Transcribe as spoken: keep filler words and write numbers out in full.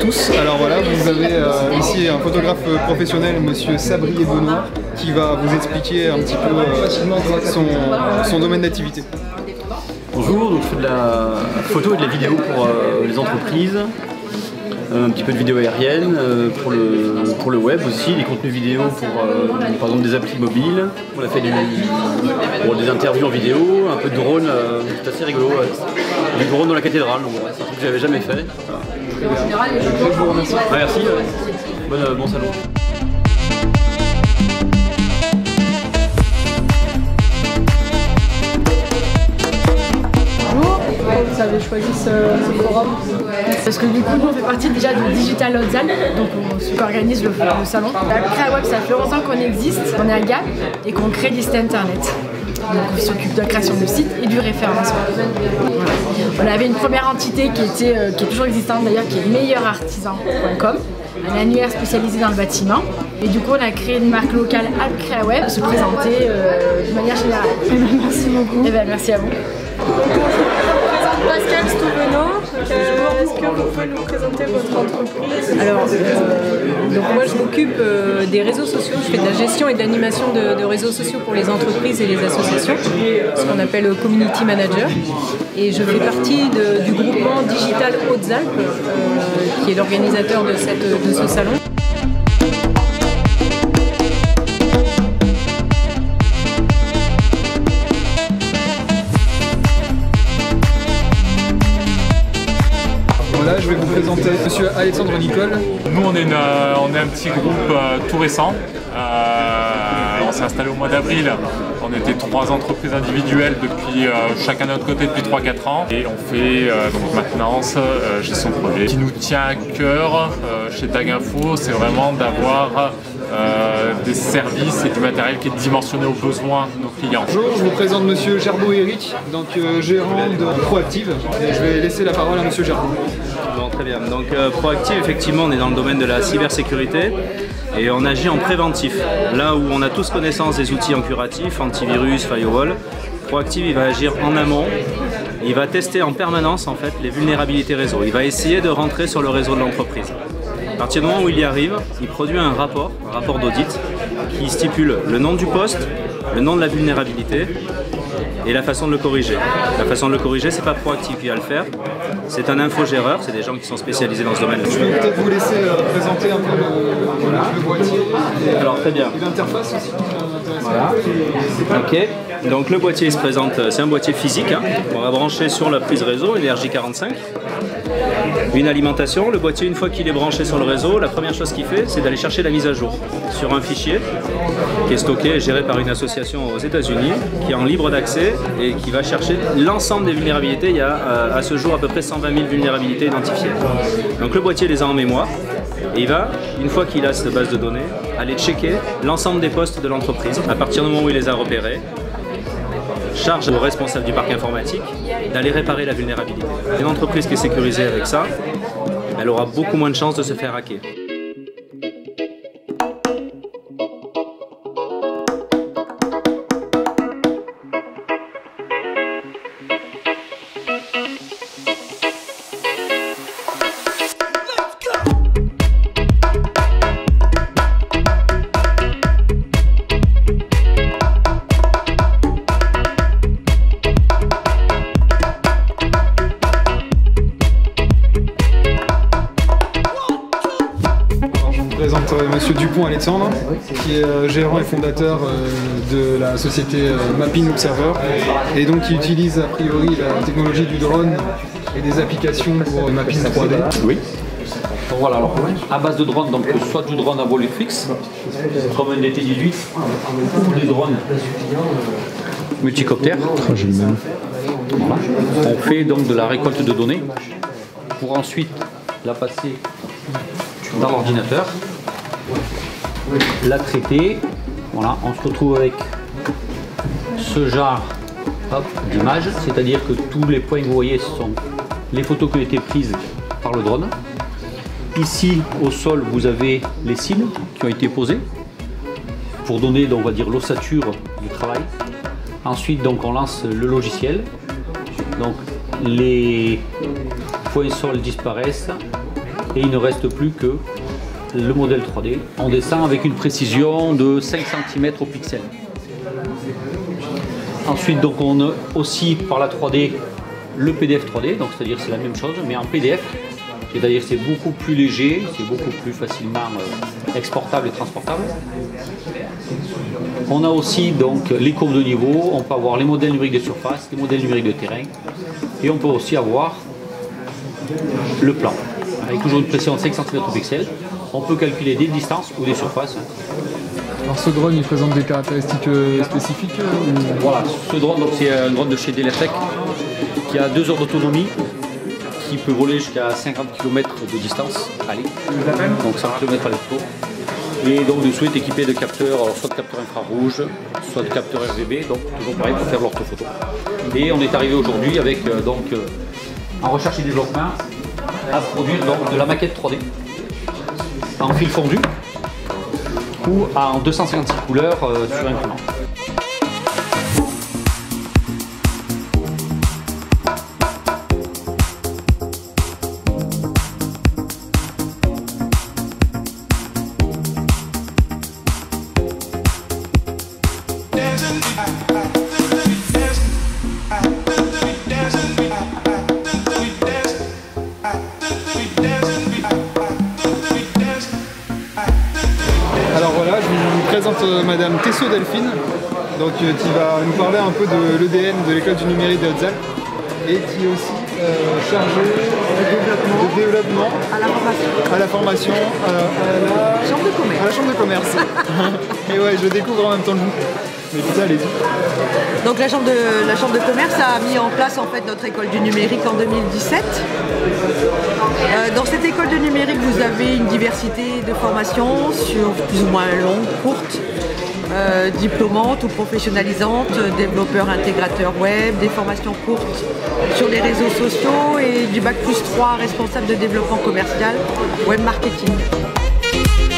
tous. Alors voilà, vous avez euh, ici un photographe professionnel, monsieur Sabrier Benoît, qui va vous expliquer un petit peu euh, son, son domaine d'activité. Bonjour, donc je fais de la photo et de la vidéo pour euh, les entreprises, un petit peu de vidéo aérienne euh, pour, le, pour le web aussi, des contenus vidéo pour euh, par exemple des applis mobiles. On a fait du, pour des interviews en vidéo, un peu de drone, euh, c'est assez rigolo, ouais. Du drone dans la cathédrale, donc ouais, c'est un truc que j'avais jamais fait. Voilà. En général, je vous remercie. Ouais, merci, euh, bon, euh, bon salon. Vous avez choisi ce, ce forum parce que du coup nous on fait partie déjà de Digital Haute-Alpes, donc on, ce qu'organise le, le salon. La Créaweb, ça fait longtemps qu'on existe, on est à Gap et qu'on crée des sites internet. Donc on s'occupe de la création de sites et du référencement. Voilà. On avait une première entité qui, était, euh, qui est toujours existante d'ailleurs, qui est meilleur artisan point com, un annuaire spécialisé dans le bâtiment. Et du coup on a créé une marque locale Alpes Créaweb pour se présenter euh, de manière générale. Merci beaucoup. Et ben, merci à vous. Pascal Stouvenot, euh, est-ce que vous pouvez nous présenter votre entreprise? Alors, euh, donc moi je m'occupe euh, des réseaux sociaux, je fais de la gestion et de l'animation de, de réseaux sociaux pour les entreprises et les associations, ce qu'on appelle Community Manager. Et je fais partie de, du groupement Digital Haute-Alpes, euh, qui est l'organisateur de, de ce salon. Là, je vais vous présenter monsieur Alexandre Nicole. Nous, on est, une, on est un petit groupe euh, tout récent. Euh, on s'est installé au mois d'avril. On était trois entreprises individuelles depuis euh, chacun de notre côté depuis trois quatre ans. Et on fait euh, donc maintenance, euh, gestion de projet. Ce qui nous tient à cœur euh, chez Tag Info, c'est vraiment d'avoir euh, des services et du matériel qui est dimensionné aux besoins de nos clients. Bonjour, je vous présente monsieur Gerbeau Eric, donc euh, gérant de Proactive. Et je vais laisser la parole à monsieur Gerbeau. Bon, très bien. Donc euh, Proactive, effectivement, on est dans le domaine de la cybersécurité et on agit en préventif. Là où on a tous connaissance des outils en curatif, antivirus, firewall, Proactive il va agir en amont. Il va tester en permanence en fait les vulnérabilités réseau. Il va essayer de rentrer sur le réseau de l'entreprise. À partir du moment où il y arrive, il produit un rapport, un rapport d'audit qui stipule le nom du poste, le nom de la vulnérabilité et la façon de le corriger. La façon de le corriger, c'est pas Proactive qui va le faire, c'est un infogéreur, c'est des gens qui sont spécialisés dans ce domaine. Je vais peut-être vous laisser euh, présenter un peu le, voilà, le boîtier. Alors très bien. Et l'interface aussi. Voilà. Ok. Donc le boîtier il se présente, c'est un boîtier physique, hein. On va brancher sur la prise réseau, une R J quarante-cinq. Une alimentation, le boîtier une fois qu'il est branché sur le réseau, la première chose qu'il fait c'est d'aller chercher la mise à jour sur un fichier qui est stocké et géré par une association aux États-Unis qui est en libre d'accès et qui va chercher l'ensemble des vulnérabilités. Il y a à ce jour à peu près cent vingt mille vulnérabilités identifiées. Donc le boîtier les a en mémoire et il va, une fois qu'il a cette base de données, aller checker l'ensemble des postes de l'entreprise. À partir du moment où il les a repérés, charge au responsable du parc informatique d'aller réparer la vulnérabilité. Une entreprise qui est sécurisée avec ça, elle aura beaucoup moins de chances de se faire hacker. Je présente euh, monsieur Dupont Alexandre, qui est euh, gérant et fondateur euh, de la société euh, Mapping Observer, et donc qui utilise a priori la technologie du drone et des applications pour mapping trois D. Oui. Donc voilà, alors à base de drone, donc soit du drone à vol fixe, comme un D T dix-huit, ou des drones multicoptères. Voilà. On fait donc de la récolte de données pour ensuite la passer dans l'ordinateur, la traiter. Voilà, on se retrouve avec ce genre d'images, c'est-à-dire que tous les points que vous voyez, ce sont les photos qui ont été prises par le drone. Ici, au sol, vous avez les cibles qui ont été posées pour donner, donc, on va dire, l'ossature du travail. Ensuite, donc, on lance le logiciel. Donc, les points sol disparaissent et il ne reste plus que le modèle trois D. On descend avec une précision de cinq centimètres au pixel. Ensuite, donc, on a aussi par la trois D le P D F trois D, donc c'est-à-dire c'est la même chose, mais en P D F. C'est-à-dire c'est beaucoup plus léger, c'est beaucoup plus facilement euh, exportable et transportable. On a aussi donc les courbes de niveau, on peut avoir les modèles numériques de surface, les modèles numériques de terrain, et on peut aussi avoir le plan. Avec toujours une précision de cinq centimètres au pixel, on peut calculer des distances ou des surfaces. Alors ce drone, il présente des caractéristiques euh, spécifiques euh, ou... Voilà, ce drone, c'est un drone de chez Delertec qui a deux heures d'autonomie, qui peut voler jusqu'à cinquante kilomètres de distance, allez, donc cent kilomètres aller-retour. Et donc dessous est équipé de capteurs, soit de capteurs infrarouges, soit de capteurs R G B, donc toujours pareil pour faire l'orthophoto. Et on est arrivé aujourd'hui avec, euh, donc, euh, en recherche et développement, à produire donc, de la maquette trois D en fil fondu ou en deux cent cinquante-six couleurs euh, sur imprimante. Alors voilà, je vous présente euh, Madame Tessot Delphine, donc, euh, qui va nous parler un peu de l'E D N de l'école du numérique de Hautes-Alpes et qui est aussi euh, chargée de développement, de développement à la formation, à la, formation, à, à la... chambre de commerce. À la chambre de commerce. Et ouais, je découvre en même temps que vous. Mais putain, allez-y. Donc la chambre, de, la chambre de commerce a mis en place en fait notre école du numérique en deux mille dix-sept. Euh, dans cette école de numérique, vous avez une diversité de formations sur plus ou moins longues, courtes, euh, diplômantes ou professionnalisantes, développeurs, intégrateurs web, des formations courtes sur les réseaux sociaux et du bac plus trois responsable de développement commercial, web marketing.